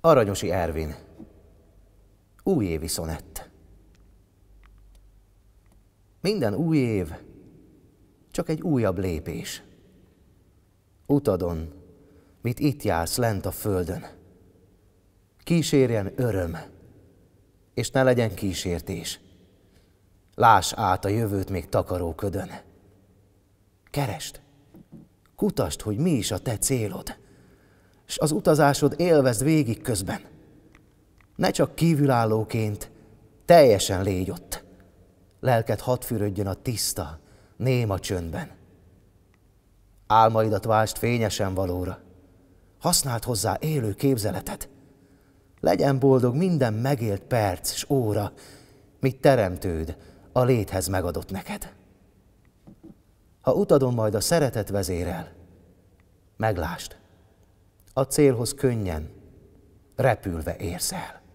Aranyosi Ervin. Újévi szonett. Minden új év csak egy újabb lépés. Utadon, mit itt jársz lent a földön. Kísérjen öröm, és ne legyen kísértés. Láss át a jövőt még takaró ködön. Keresd, kutasd, hogy mi is a te célod, s az utazásod élvezd végig közben. Ne csak kívülállóként, teljesen légy ott. Lelked hadd fürödjön a tiszta, néma csöndben. Álmaidat váltsd fényesen valóra, használd hozzá élő képzeletet. Legyen boldog minden megélt perc s óra, mit teremtőd a léthez megadott neked. Ha utadon majd a szeretet vezérel, meglásd, a célhoz könnyen, repülve érsz el.